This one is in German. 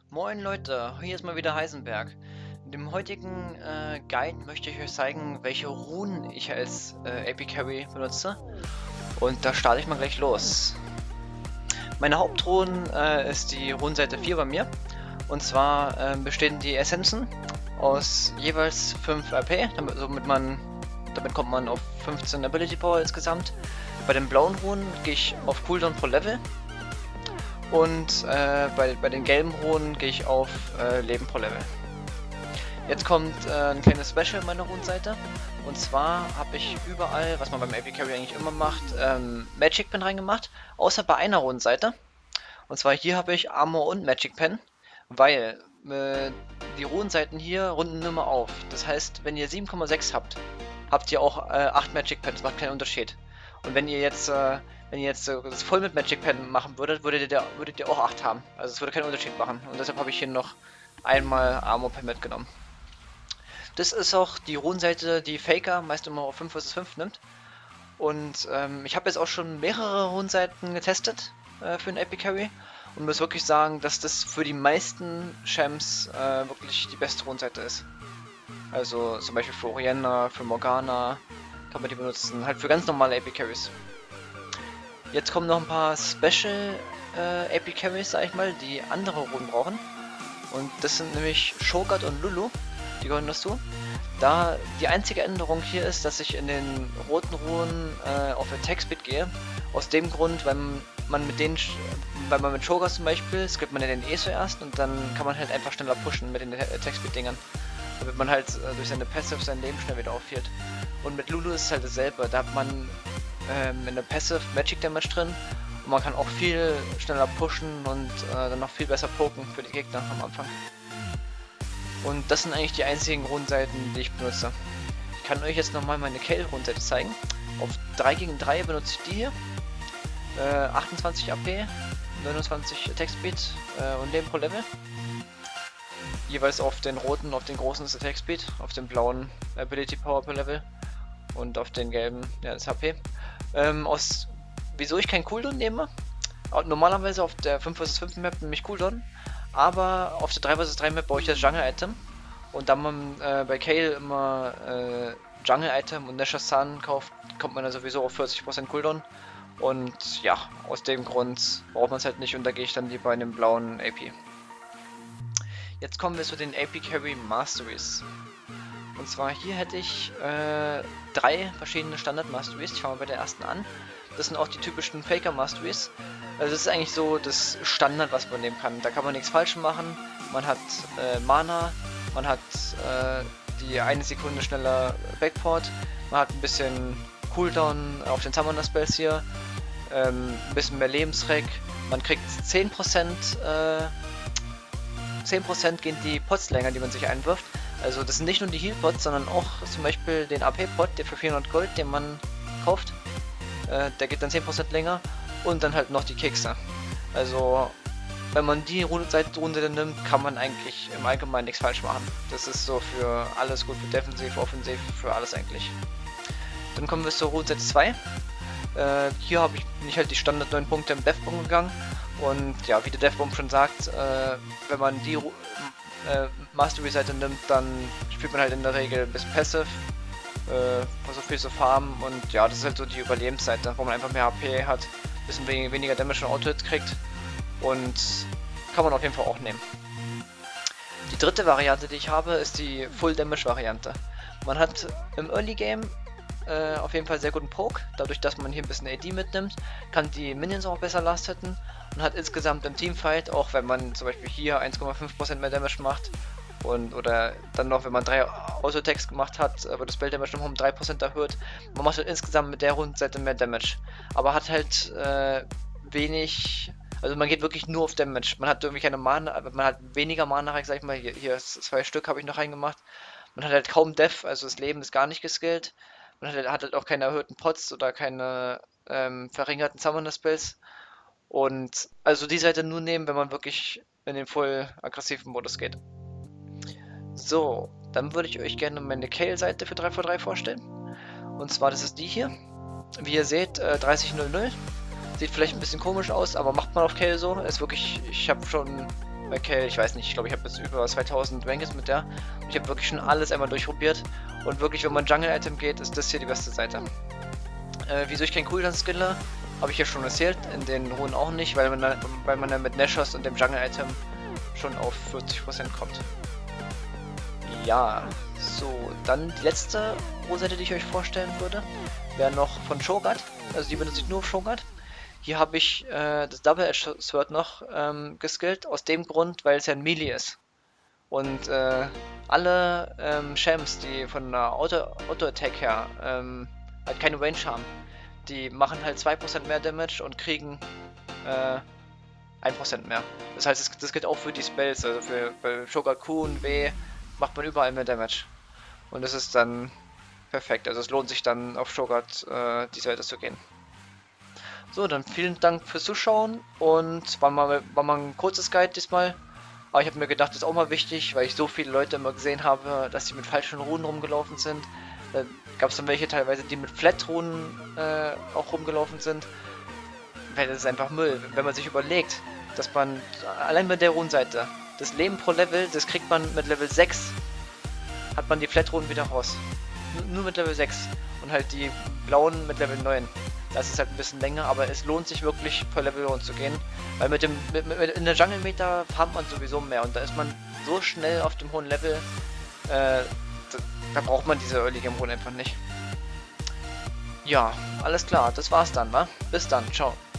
Moin Leute, hier ist mal wieder Heisenberg. In dem heutigen Guide möchte ich euch zeigen, welche Runen ich als AP Carry benutze. Und da starte ich mal gleich los. Meine Hauptrunen ist die Runenseite 4 bei mir. Und zwar bestehen die Essenzen aus jeweils 5 AP, damit kommt man auf 15 Ability Power insgesamt. Bei den blauen Runen gehe ich auf Cooldown pro Level. Und bei den gelben Runen gehe ich auf Leben pro Level. Jetzt kommt ein kleines Special in meiner Runenseite. Und zwar habe ich überall, was man beim AP Carry eigentlich immer macht, Magic Pen reingemacht. Außer bei einer Runenseite. Und zwar hier habe ich Armor und Magic Pen. Weil die Runenseiten hier runden immer auf. Das heißt, wenn ihr 7,6 habt, habt ihr auch 8 Magic Pens. Macht keinen Unterschied. Und wenn ihr jetzt das voll mit Magic Pen machen würdet ihr auch 8 haben. Also es würde keinen Unterschied machen. Und deshalb habe ich hier noch einmal Armor Pen mitgenommen. Das ist auch die Runenseite, die Faker meist immer auf 5 vs 5 nimmt. Und ich habe jetzt auch schon mehrere Runenseiten getestet für den AP Carry. Und muss wirklich sagen, dass das für die meisten Champs wirklich die beste Runenseite ist. Also zum Beispiel für Orianna, für Morgana kann man die benutzen. Halt für ganz normale AP Carries. Jetzt kommen noch ein paar Special AP Carries, sag ich mal, die andere Runen brauchen. Und das sind nämlich Shogat und Lulu, die gehören dazu. Da die einzige Änderung hier ist, dass ich in den roten Runen auf Attack Speed gehe. Aus dem Grund, weil man mit Shogat zum Beispiel, skippt man den zuerst und dann kann man halt einfach schneller pushen mit den Attack Speed Dingern. Damit man halt durch seine Passive sein Leben schnell wieder auffüllt. Und mit Lulu ist es halt dasselbe, da hat man in der Passive Magic Damage drin und man kann auch viel schneller pushen und dann noch viel besser poken für die Gegner am Anfang. Und das sind eigentlich die einzigen Rundenseiten, die ich benutze. Ich kann euch jetzt nochmal meine Kale-Rundenseite zeigen. Auf 3 gegen 3 benutze ich die hier. 28 AP, 29 Attack Speed und Leben pro Level. Jeweils auf den roten, auf den großen ist Attack Speed, auf dem blauen Ability Power per Level und auf den gelben, ja, das HP. Wieso ich keinen Cooldown nehme? Normalerweise auf der 5 vs 5 Map nehme ich Cooldown, aber auf der 3 vs 3 Map brauche ich das Jungle Item. Und da man bei Kale immer Jungle Item und Nashor's Sun kauft, kommt man da sowieso auf 40% Cooldown. Und ja, aus dem Grund braucht man es halt nicht und da gehe ich dann lieber in den blauen AP. Jetzt kommen wir zu den AP Carry Masteries. Und zwar hier hätte ich 3 verschiedene Standard Masteries. Ich fange mal bei der ersten an. Das sind auch die typischen Faker Masteries. Also das ist eigentlich so das Standard, was man nehmen kann. Da kann man nichts falsch machen. Man hat Mana, man hat die 1 Sekunde schneller Backport, man hat ein bisschen Cooldown auf den Summoner Spells hier, ein bisschen mehr Lebensrec, man kriegt 10% gehen die Pots länger, die man sich einwirft. Also das sind nicht nur die Heal Pots, sondern auch zum Beispiel den AP Pot, der für 400 Gold, den man kauft. Der geht dann 10% länger und dann halt noch die Kekse. Also wenn man die Runde nimmt, kann man eigentlich im Allgemeinen nichts falsch machen. Das ist so für alles gut, für Defensiv, Offensiv, für alles eigentlich. Dann kommen wir zur Runde 2. Hier bin ich halt die Standard 9 Punkte im Deathbomb gegangen. Und ja, wie der Deathbomb schon sagt, wenn man die Mastery-Seite nimmt, dann spielt man halt in der Regel ein bisschen Passive, versucht viel zu farmen und ja, das ist halt so die Überlebensseite, wo man einfach mehr HP hat, ein bisschen weniger Damage und Auto-Hit kriegt und kann man auf jeden Fall auch nehmen. Die dritte Variante, die ich habe, ist die Full-Damage-Variante. Man hat im Early Game auf jeden Fall sehr guten Poke, dadurch, dass man hier ein bisschen AD mitnimmt, kann die Minions auch besser last hitten und hat insgesamt im Teamfight, auch wenn man zum Beispiel hier 1,5% mehr Damage macht oder dann noch, wenn man 3 Auto-Attacks gemacht hat, wird das Spell Damage noch um 3% erhöht. Man macht halt insgesamt mit der Rundenseite mehr Damage, aber hat halt wenig, also man geht wirklich nur auf Damage. Man hat irgendwie keine Mana, man hat weniger Mana, sag ich mal, hier 2 Stück habe ich noch reingemacht. Man hat halt kaum Def, also das Leben ist gar nicht geskillt. Man hat halt auch keine erhöhten Pots oder keine verringerten Summoner Spells. Und also die Seite nur nehmen, wenn man wirklich in den voll aggressiven Modus geht. So, dann würde ich euch gerne meine Kale-Seite für 3v3 vorstellen. Und zwar, das ist die hier. Wie ihr seht, 30.00. Sieht vielleicht ein bisschen komisch aus, aber macht man auf Kale so. Ist wirklich, ich habe schon bei Kel, ich weiß nicht, ich glaube, ich habe jetzt über 2000 Rankings mit der. Und ich habe wirklich schon alles einmal durchprobiert. Und wirklich, wenn man Jungle-Item geht, ist das hier die beste Seite. Wieso ich kein Cooldown skille, habe ich ja schon erzählt, in den Runen auch nicht, weil man dann mit Nashos und dem Jungle-Item schon auf 40% kommt. Ja, so, dann die letzte Rohseite, die ich euch vorstellen würde, wäre noch von Shogat, also die benutze ich nur auf Shogat. Hier habe ich das Double-Edge Sword noch geskillt, aus dem Grund, weil es ja ein Melee ist. Und alle Champs, die von der Auto-Attack her halt keine Range haben, die machen halt 2% mehr Damage und kriegen 1% mehr. Das heißt, das gilt auch für die Spells, also für Shogat Q und W macht man überall mehr Damage. Und das ist dann perfekt, also es lohnt sich dann auf Shogat die Seite zu gehen. So, dann vielen Dank fürs Zuschauen und war mal ein kurzes Guide diesmal. Aber ich habe mir gedacht, das ist auch mal wichtig, weil ich so viele Leute immer gesehen habe, dass sie mit falschen Runen rumgelaufen sind. Da gab es dann welche teilweise, die mit Flat-Runen auch rumgelaufen sind. Weil das ist einfach Müll. Wenn man sich überlegt, dass man allein mit der Runenseite, das Leben pro Level, das kriegt man mit Level 6, hat man die Flat-Runen wieder raus. Nur mit Level 6 und halt die blauen mit Level 9. Das ist halt ein bisschen länger, aber es lohnt sich wirklich per Level runterzugehen, weil in der Jungle Meta farmt man sowieso mehr und da ist man so schnell auf dem hohen Level, da braucht man diese Early Game Runen einfach nicht. Ja, alles klar, das war's dann, wa? Bis dann, ciao.